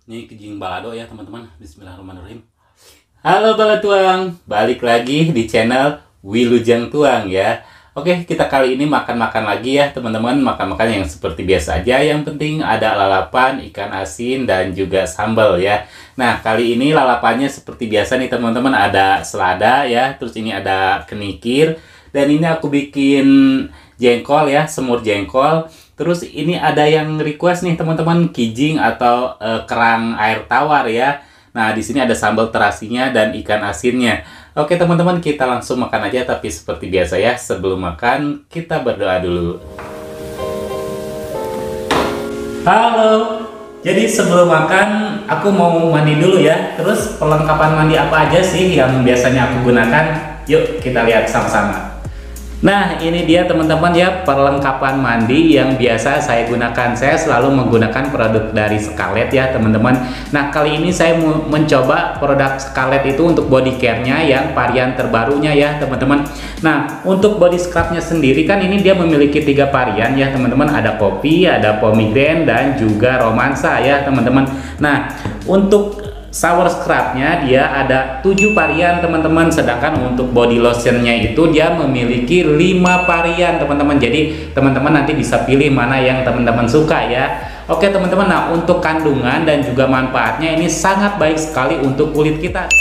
Ini kijing balado ya teman-teman. Bismillahirrahmanirrahim. Halo balatuang, balik lagi di channel Wilujeng Tuang ya. Oke, kita kali ini makan-makan lagi ya teman-teman. Makan-makan yang seperti biasa aja. Yang penting ada lalapan, ikan asin, dan juga sambal ya. Nah, kali ini lalapannya seperti biasa nih teman-teman. Ada selada ya, terus ini ada kenikir. Dan ini aku bikin jengkol ya, semur jengkol. Terus ini ada yang request nih teman-teman, kijing atau kerang air tawar ya. Nah, di sini ada sambal terasinya dan ikan asinnya. Oke teman-teman, kita langsung makan aja. Tapi seperti biasa ya, sebelum makan kita berdoa dulu. Halo. Jadi sebelum makan aku mau mandi dulu ya. Terus perlengkapan mandi apa aja sih yang biasanya aku gunakan? Yuk kita lihat sama-sama. Nah, ini dia teman-teman ya, perlengkapan mandi yang biasa saya gunakan. Saya selalu menggunakan produk dari Scarlett ya teman-teman. Nah, kali ini saya mencoba produk Scarlett itu untuk body care-nya yang varian terbarunya ya teman-teman. Nah, untuk body scrub-nya sendiri kan ini dia memiliki 3 varian ya teman-teman. Ada kopi, ada pomegranate, dan juga romansa ya teman-teman. Nah, untuk shower scrub-nya dia ada 7 varian teman-teman, sedangkan untuk body lotion-nya itu dia memiliki 5 varian teman-teman. Jadi teman-teman nanti bisa pilih mana yang teman-teman suka ya. Oke teman-teman, nah untuk kandungan dan juga manfaatnya ini sangat baik sekali untuk kulit kita.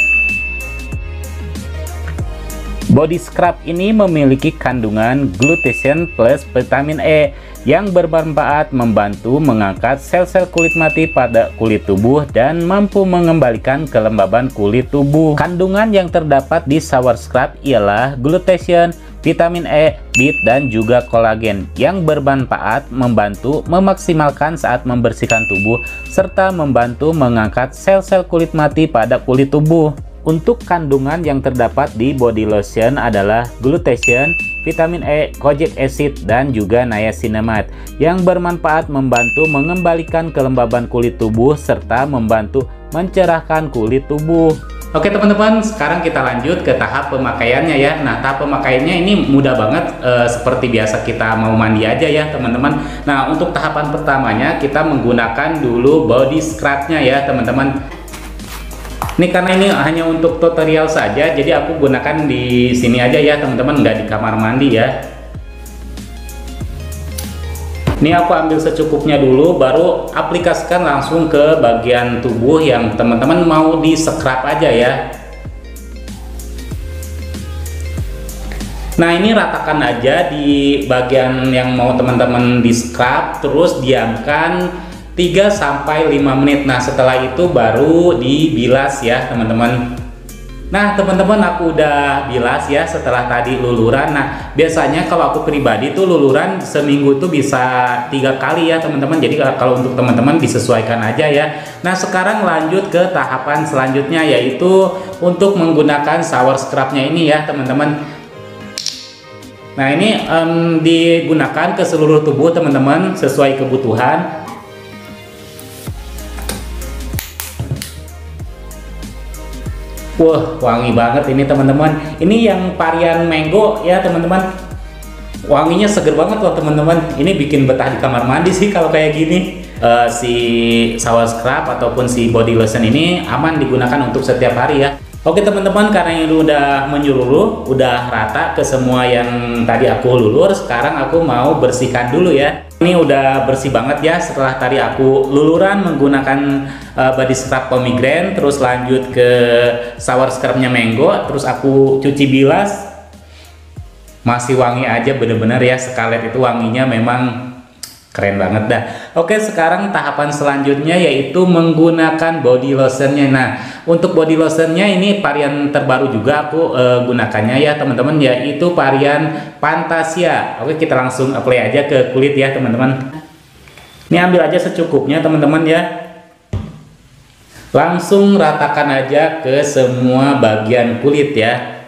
Body scrub ini memiliki kandungan glutathione plus vitamin E yang bermanfaat membantu mengangkat sel-sel kulit mati pada kulit tubuh dan mampu mengembalikan kelembaban kulit tubuh. Kandungan yang terdapat di shower scrub ialah glutathione, vitamin E, bit, dan juga kolagen yang bermanfaat membantu memaksimalkan saat membersihkan tubuh serta membantu mengangkat sel-sel kulit mati pada kulit tubuh. Untuk kandungan yang terdapat di body lotion adalah glutathione, vitamin E, kojic acid, dan juga niacinamide yang bermanfaat membantu mengembalikan kelembaban kulit tubuh serta membantu mencerahkan kulit tubuh. Oke teman-teman, sekarang kita lanjut ke tahap pemakaiannya ya. Nah, tahap pemakaiannya ini mudah banget, seperti biasa kita mau mandi aja ya teman-teman. Nah, untuk tahapan pertamanya kita menggunakan dulu body scrub-nya ya teman-teman. Ini karena ini hanya untuk tutorial saja, jadi aku gunakan di sini aja ya teman-teman, nggak di kamar mandi ya. Ini aku ambil secukupnya dulu, baru aplikasikan langsung ke bagian tubuh yang teman-teman mau di scrub aja ya. Nah, ini ratakan aja di bagian yang mau teman-teman di scrub, terus diamkan 3-5 menit. Nah, setelah itu baru dibilas ya teman-teman. Nah teman-teman, aku udah bilas ya setelah tadi luluran. Nah, biasanya kalau aku pribadi tuh luluran seminggu tuh bisa 3 kali ya teman-teman. Jadi kalau untuk teman-teman disesuaikan aja ya. Nah, sekarang lanjut ke tahapan selanjutnya, yaitu untuk menggunakan shower scrub-nya ini ya teman-teman. Nah, ini digunakan ke seluruh tubuh teman-teman sesuai kebutuhan. Wah, wangi banget ini teman-teman. Ini yang varian mango ya teman-teman. Wanginya seger banget loh teman-teman. Ini bikin betah di kamar mandi sih kalau kayak gini. Si shower scrub ataupun si body lotion ini aman digunakan untuk setiap hari ya. Oke teman-teman, karena ini udah menyeluruh, udah rata ke semua yang tadi aku lulur. Sekarang aku mau bersihkan dulu ya. Ini udah bersih banget ya setelah tadi aku luluran menggunakan body scrub pomegranate, terus lanjut ke shower scrubnya mango, terus aku cuci bilas. Masih wangi aja bener-bener ya, Scarlett itu wanginya memang keren banget dah. Oke, sekarang tahapan selanjutnya yaitu menggunakan body lotionnya. Nah, untuk body lotionnya ini varian terbaru juga aku gunakannya ya teman-teman, yaitu varian Fantasia. Oke, kita langsung apply aja ke kulit ya teman-teman. Ini ambil aja secukupnya teman-teman ya. Langsung ratakan aja ke semua bagian kulit ya.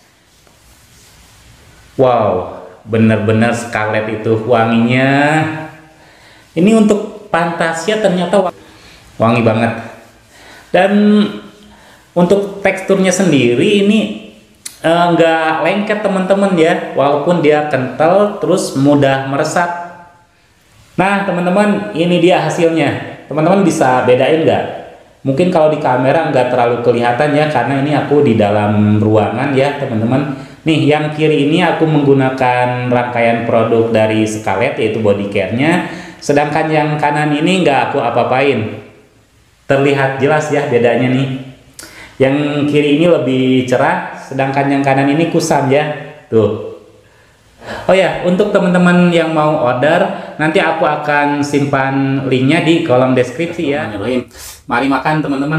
Wow, bener-bener Scarlett itu wanginya. Ini untuk Fantasia ternyata wangi banget. Dan untuk teksturnya sendiri ini nggak lengket teman-teman ya, walaupun dia kental terus mudah meresap. Nah teman-teman, ini dia hasilnya. Teman-teman bisa bedain nggak? Mungkin kalau di kamera nggak terlalu kelihatan ya, karena ini aku di dalam ruangan ya teman-teman. Nih yang kiri ini aku menggunakan rangkaian produk dari Scarlett, yaitu body care-nya. Sedangkan yang kanan ini nggak aku apa-apain. Terlihat jelas ya bedanya nih. Yang kiri ini lebih cerah, sedangkan yang kanan ini kusam ya. Tuh. Oh ya, untuk teman-teman yang mau order, nanti aku akan simpan linknya di kolom deskripsi ya. Mari makan teman-teman.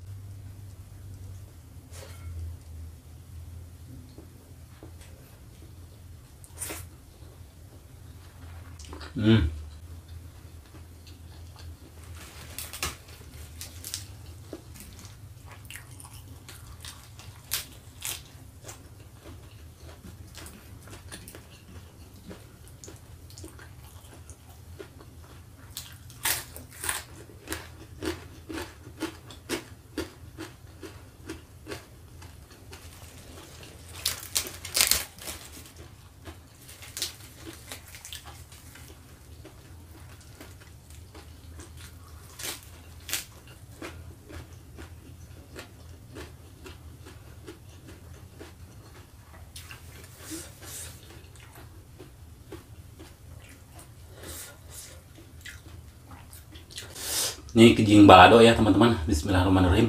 Ini kijing balado ya teman-teman. Bismillahirrahmanirrahim.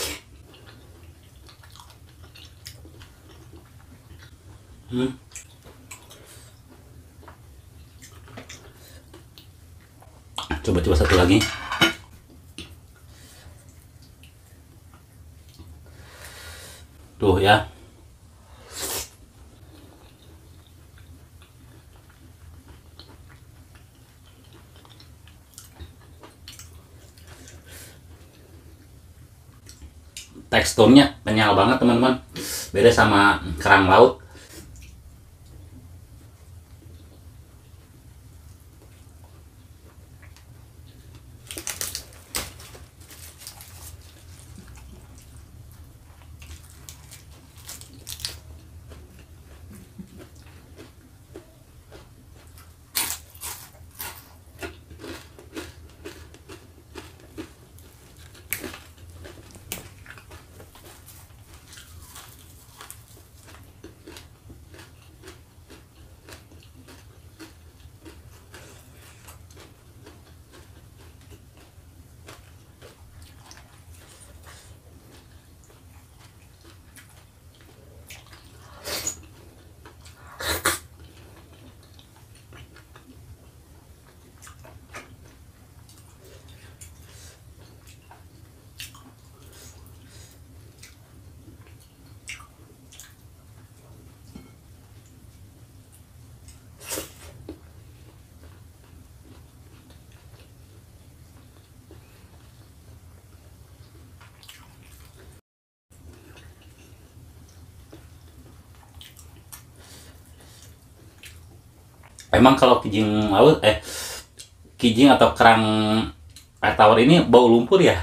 Coba-coba satu lagi. Tuh ya. Teksturnya kenyal banget teman-teman, beda sama kerang laut. Emang kalau kijing laut, kijing atau kerang air tawar ini bau lumpur ya?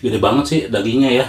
Gede banget sih dagingnya ya.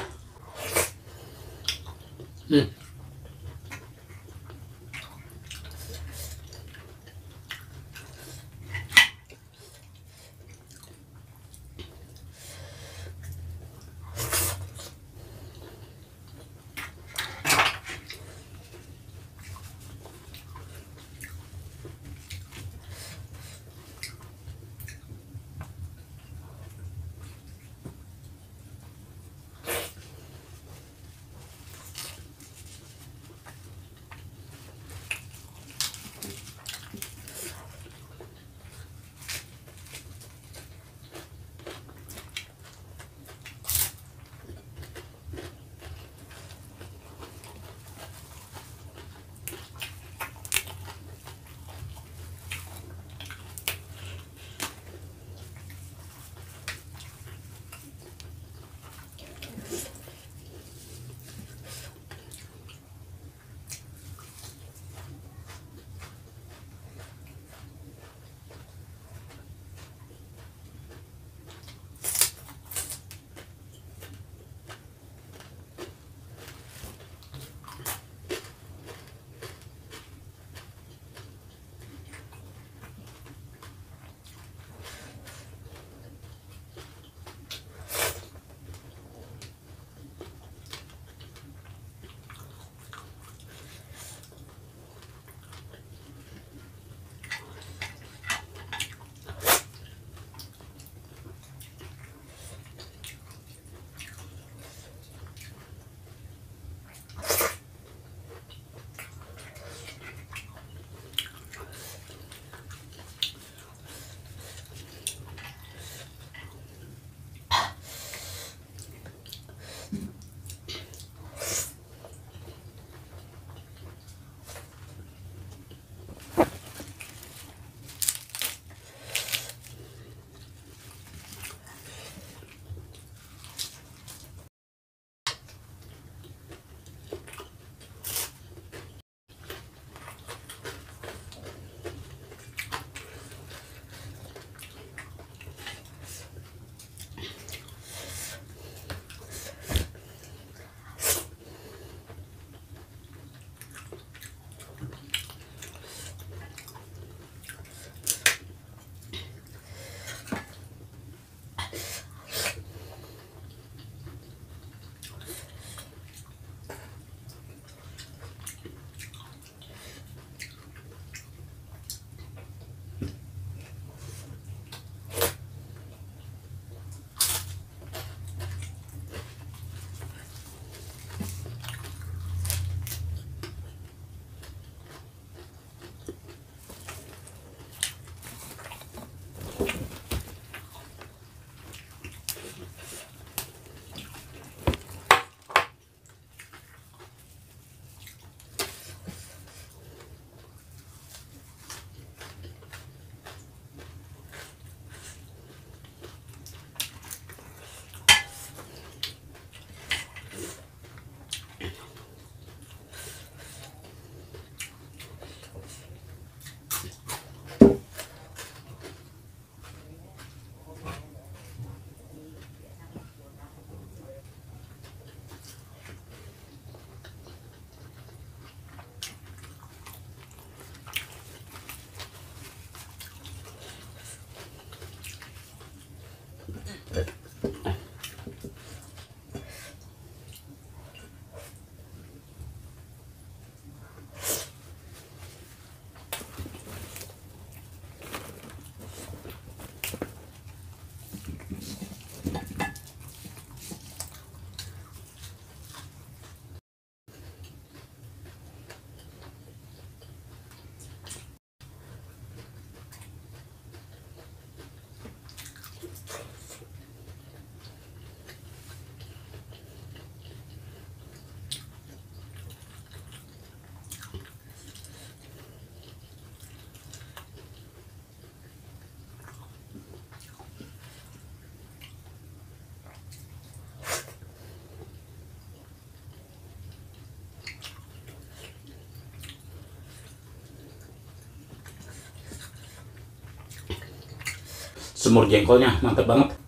Semur jengkolnya mantap banget.